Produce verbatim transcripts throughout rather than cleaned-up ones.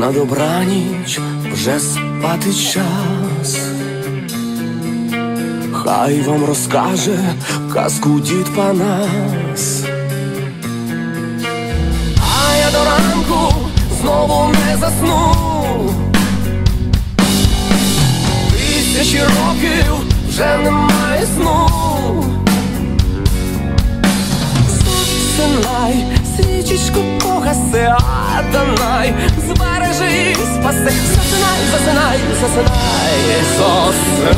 На добраніч вже спати час. Хай вам розкаже казку дід Панас. А я до ранку знову не засну. Тисячі років вже немає сну. Засинай, свічечку погаси, а Данай збережи і спаси. Засинай, засинай, засинай, засинай.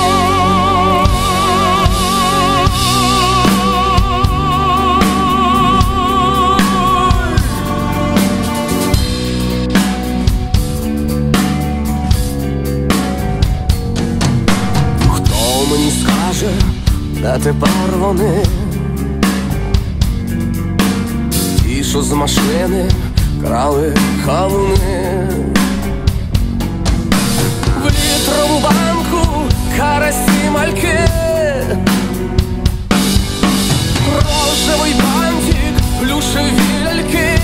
Хто мені скаже, де тепер вони? Ті, що з машини крали кавуни. В літрову банку карасі мальки, рожевий бантик, плюшеві ляльки.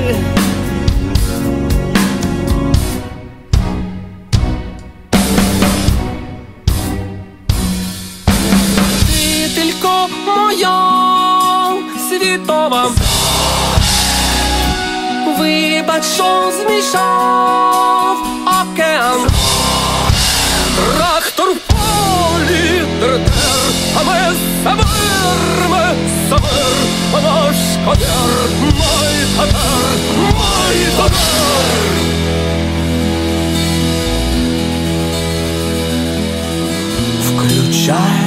Вчителько моя світова, вибач, що змішав океан. Трактор в полі дер-дер, а ми самир, ми самир, наш катер, мой катер, мой катер. Включай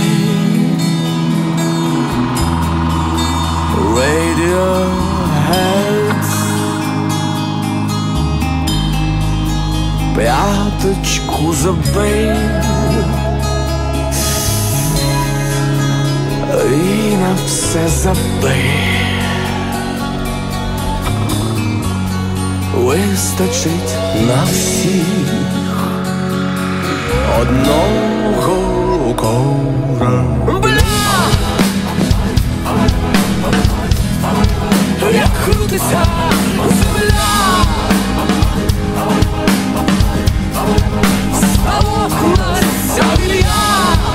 Radiohead. П'яточку забий і на все забий. Вистачить на всіх одного корабля. Як крутиться земля, ставок на сявілья,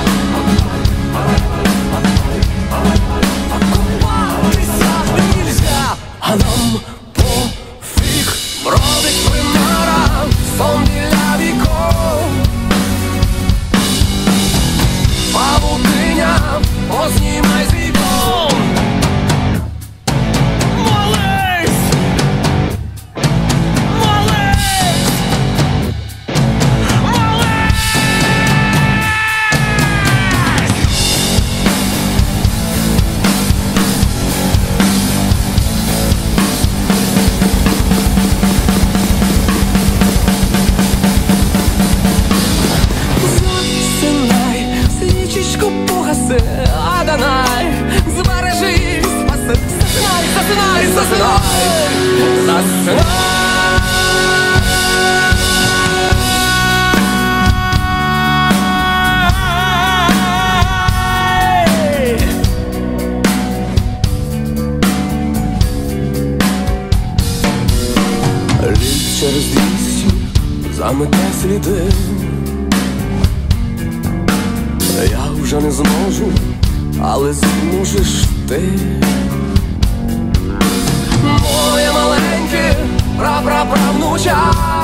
купатися нельзя, а нам пофіг. Бродить примара, сон біля вікон, павутиня, познімай з вікон. А Данай збережи і спаси. Засинай, засинай, засинай, засинай. Літ через двісті замете сліди. Я вже не зможу, але зможеш ти. Моє маленьке пра-пра-правнуча.